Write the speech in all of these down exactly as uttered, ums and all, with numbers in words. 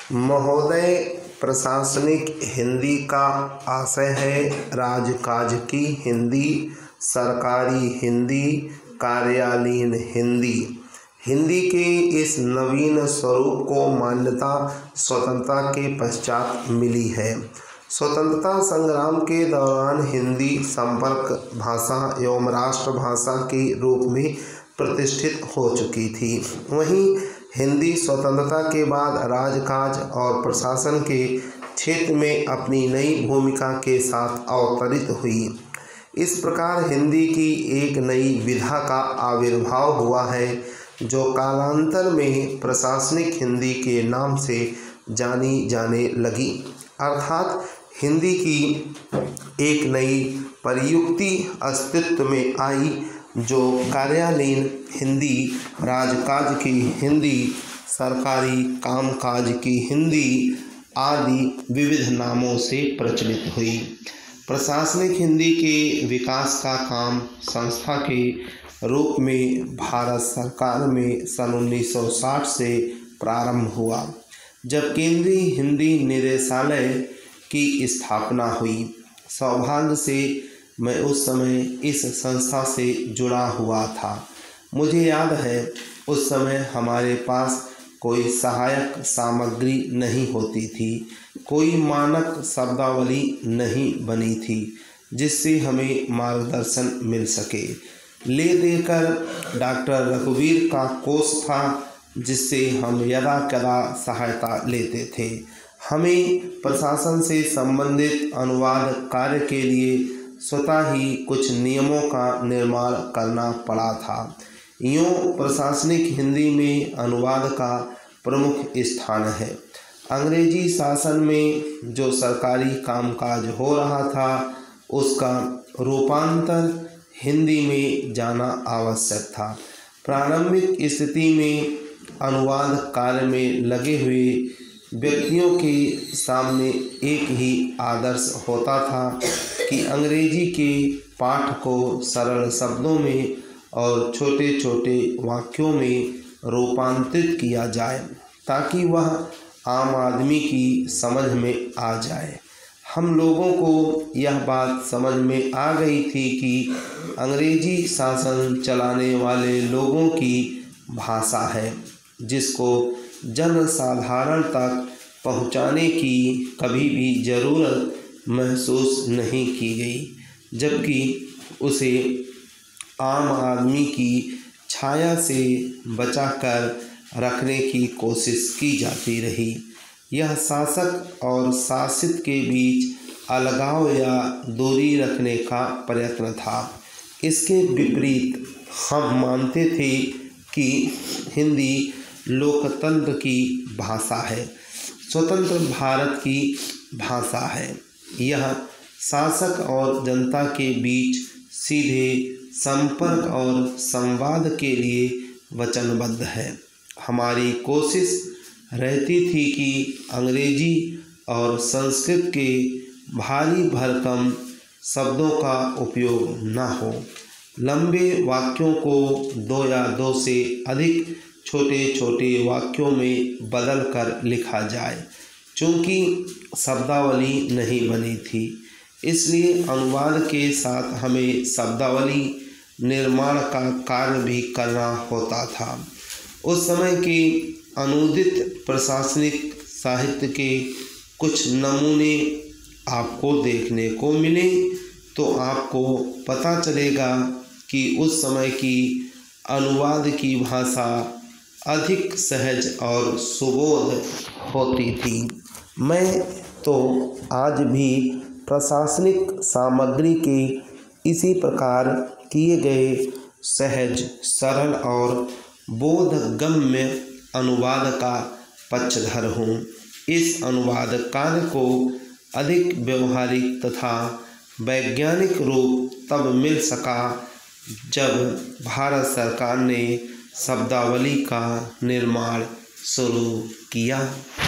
महोदय, प्रशासनिक हिंदी का आशय है राजकाज की हिंदी, सरकारी हिंदी, कार्यालयीन हिंदी। हिंदी के इस नवीन स्वरूप को मान्यता स्वतंत्रता के पश्चात मिली है। स्वतंत्रता संग्राम के दौरान हिंदी संपर्क भाषा एवं राष्ट्रभाषा के रूप में प्रतिष्ठित हो चुकी थी। वहीं हिंदी स्वतंत्रता के बाद राजकाज और प्रशासन के क्षेत्र में अपनी नई भूमिका के साथ अवतरित हुई। इस प्रकार हिंदी की एक नई विधा का आविर्भाव हुआ है, जो कालांतर में प्रशासनिक हिंदी के नाम से जानी जाने लगी। अर्थात हिंदी की एक नई प्रयुक्ति अस्तित्व में आई, जो कार्यालयीन हिंदी, राजकाज की हिंदी, सरकारी कामकाज की हिंदी आदि विविध नामों से प्रचलित हुई। प्रशासनिक हिंदी के विकास का काम संस्था के रूप में भारत सरकार में सन उन्नीस सौ साठ से प्रारंभ हुआ, जब केंद्रीय हिंदी निदेशालय की स्थापना हुई। सौभाग्य से मैं उस समय इस संस्था से जुड़ा हुआ था। मुझे याद है, उस समय हमारे पास कोई सहायक सामग्री नहीं होती थी, कोई मानक शब्दावली नहीं बनी थी जिससे हमें मार्गदर्शन मिल सके। ले देकर डॉक्टर रघुवीर का कोष था, जिससे हम यदा कदा सहायता लेते थे। हमें प्रशासन से संबंधित अनुवाद कार्य के लिए स्वतः ही कुछ नियमों का निर्माण करना पड़ा था। यूँ प्रशासनिक हिंदी में अनुवाद का प्रमुख स्थान है। अंग्रेजी शासन में जो सरकारी कामकाज हो रहा था, उसका रूपांतर हिंदी में जाना आवश्यक था। प्रारंभिक स्थिति में अनुवाद कार्य में लगे हुए व्यक्तियों के सामने एक ही आदर्श होता था कि अंग्रेजी के पाठ को सरल शब्दों में और छोटे छोटे वाक्यों में रूपांतरित किया जाए, ताकि वह आम आदमी की समझ में आ जाए। हम लोगों को यह बात समझ में आ गई थी कि अंग्रेजी शासन चलाने वाले लोगों की भाषा है, जिसको जनसाधारण तक पहुंचाने की कभी भी ज़रूरत महसूस नहीं की गई, जबकि उसे आम आदमी की छाया से बचाकर रखने की कोशिश की जाती रही। यह शासक और शासित के बीच अलगाव या दूरी रखने का प्रयत्न था। इसके विपरीत हम मानते थे कि हिंदी लोकतंत्र की भाषा है, स्वतंत्र भारत की भाषा है। यह शासक और जनता के बीच सीधे संपर्क और संवाद के लिए वचनबद्ध है। हमारी कोशिश रहती थी कि अंग्रेजी और संस्कृत के भारी भरकम शब्दों का उपयोग न हो। लंबे वाक्यों को दो या दो से अधिक छोटे छोटे वाक्यों में बदल कर लिखा जाए। चूँकि शब्दावली नहीं बनी थी, इसलिए अनुवाद के साथ हमें शब्दावली निर्माण का कार्य भी करना होता था। उस समय के अनुदित प्रशासनिक साहित्य के कुछ नमूने आपको देखने को मिले तो आपको पता चलेगा कि उस समय की अनुवाद की भाषा अधिक सहज और सुबोध होती थी। मैं तो आज भी प्रशासनिक सामग्री के इसी प्रकार किए गए सहज, सरल और बोधगम्य अनुवाद का पक्षधर हूँ। इस अनुवाद कार्य को अधिक व्यवहारिक तथा वैज्ञानिक रूप तब मिल सका जब भारत सरकार ने शब्दावली का निर्माण शुरू किया।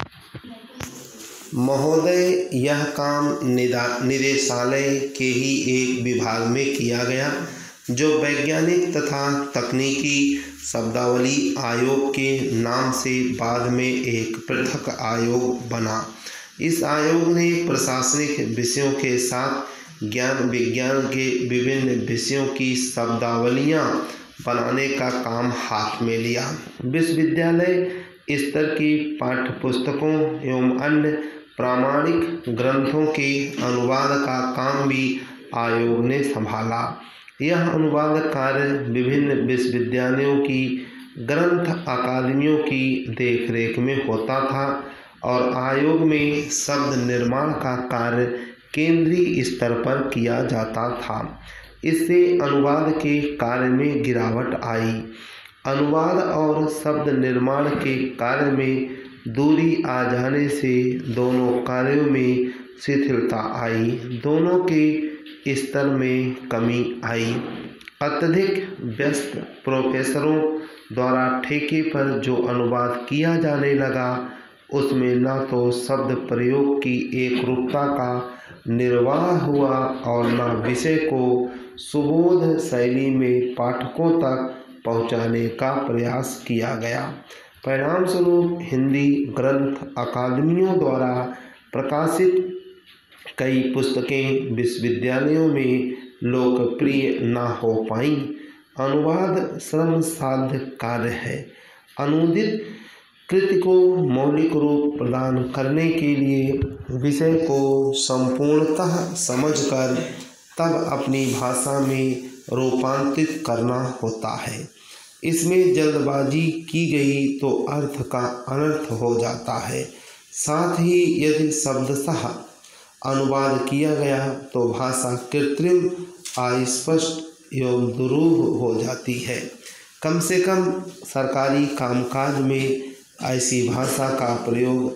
महोदय, यह काम निदेशालय के ही एक विभाग में किया गया, जो वैज्ञानिक तथा तकनीकी शब्दावली आयोग के नाम से बाद में एक पृथक आयोग बना। इस आयोग ने प्रशासनिक विषयों के साथ ज्ञान विज्ञान के विभिन्न विषयों की शब्दावलियाँ बनाने का काम हाथ में लिया। विश्वविद्यालय स्तर की पाठ्यपुस्तकों एवं अन्य प्रामाणिक ग्रंथों के अनुवाद का काम भी आयोग ने संभाला। यह अनुवाद कार्य विभिन्न विश्वविद्यालयों की ग्रंथ अकादमियों की देखरेख में होता था और आयोग में शब्द निर्माण का कार्य केंद्रीय स्तर पर किया जाता था। इससे अनुवाद के कार्य में गिरावट आई। अनुवाद और शब्द निर्माण के कार्य में दूरी आ जाने से दोनों कार्यों में शिथिलता आई, दोनों के स्तर में कमी आई। अत्यधिक व्यस्त प्रोफेसरों द्वारा ठेके पर जो अनुवाद किया जाने लगा उसमें न तो शब्द प्रयोग की एक रूपता का निर्वाह हुआ और न विषय को सुबोध शैली में पाठकों तक पहुंचाने का प्रयास किया गया। परिणाम स्वरूप हिंदी ग्रंथ अकादमियों द्वारा प्रकाशित कई पुस्तकें विश्वविद्यालयों में लोकप्रिय न हो पाईं। अनुवाद श्रम साध्य कार्य है। अनुदित कृति को मौलिक रूप प्रदान करने के लिए विषय को संपूर्णतः समझकर तब अपनी भाषा में रूपांतरित करना होता है। इसमें जल्दबाजी की गई तो अर्थ का अनर्थ हो जाता है। साथ ही यदि शब्दशः अनुवाद किया गया तो भाषा कृत्रिम, अस्पष्ट एवं दुरूह हो जाती है। कम से कम सरकारी कामकाज में ऐसी भाषा का प्रयोग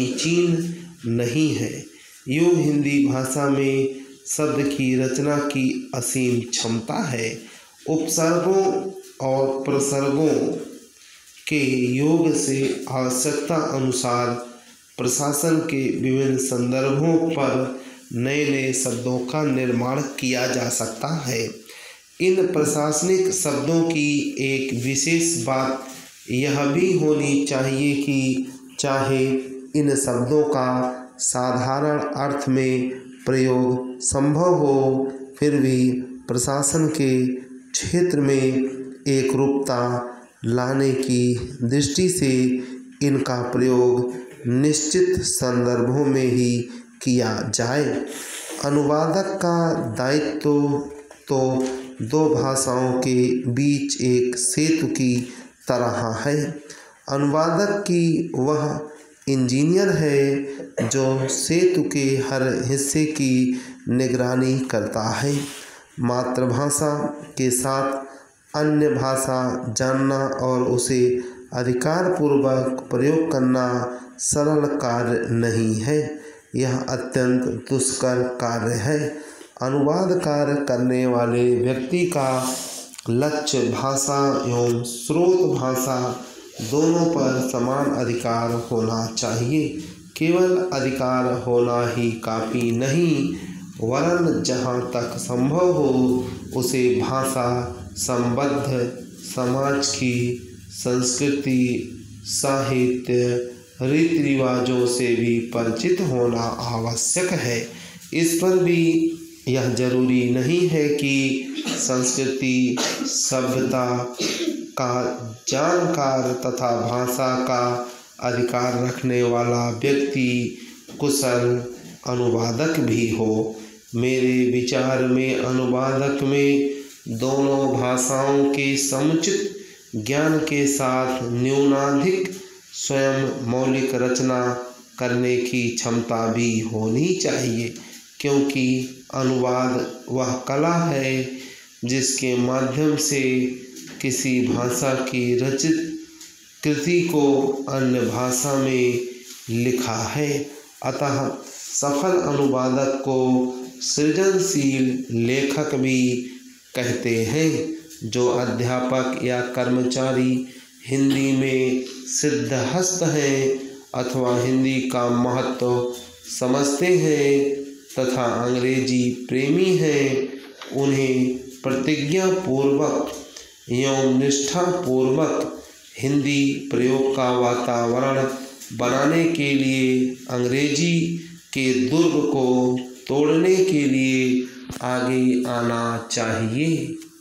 समीचीन नहीं है। यूँ हिंदी भाषा में शब्द की रचना की असीम क्षमता है। उपसर्गों और प्रसर्गों के योग से आवश्यकता अनुसार प्रशासन के विभिन्न संदर्भों पर नए नए शब्दों का निर्माण किया जा सकता है। इन प्रशासनिक शब्दों की एक विशेष बात यह भी होनी चाहिए कि चाहे इन शब्दों का साधारण अर्थ में प्रयोग संभव हो, फिर भी प्रशासन के क्षेत्र में एक रूपता लाने की दृष्टि से इनका प्रयोग निश्चित संदर्भों में ही किया जाए। अनुवादक का दायित्व तो, तो दो भाषाओं के बीच एक सेतु की तरह है। अनुवादक की वह इंजीनियर है जो सेतु के हर हिस्से की निगरानी करता है। मातृभाषा के साथ अन्य भाषा जानना और उसे अधिकारपूर्वक प्रयोग करना सरल कार्य नहीं है, यह अत्यंत दुष्कर कार्य है। अनुवाद कार्य करने वाले व्यक्ति का लक्ष्य भाषा एवं स्रोत भाषा दोनों पर समान अधिकार होना चाहिए। केवल अधिकार होना ही काफ़ी नहीं, वरन जहाँ तक संभव हो उसे भाषा संबद्ध समाज की संस्कृति, साहित्य, रीति रिवाजों से भी परिचित होना आवश्यक है। इस पर भी यह जरूरी नहीं है कि संस्कृति, सभ्यता का जानकार तथा भाषा का अधिकार रखने वाला व्यक्ति कुशल अनुवादक भी हो। मेरे विचार में अनुवादक में दोनों भाषाओं के समुचित ज्ञान के साथ न्यूनाधिक स्वयं मौलिक रचना करने की क्षमता भी होनी चाहिए, क्योंकि अनुवाद वह कला है जिसके माध्यम से किसी भाषा की रचित कृति को अन्य भाषा में लिखा है। अतः सफल अनुवादक को सृजनशील लेखक भी कहते हैं। जो अध्यापक या कर्मचारी हिंदी में सिद्धहस्त हैं अथवा हिंदी का महत्व समझते हैं तथा अंग्रेजी प्रेमी हैं, उन्हें प्रतिज्ञा पूर्वक एवं निष्ठा पूर्वक हिंदी प्रयोग का वातावरण बनाने के लिए अंग्रेजी के दुर्ग को तोड़ने के लिए आगे आना चाहिए।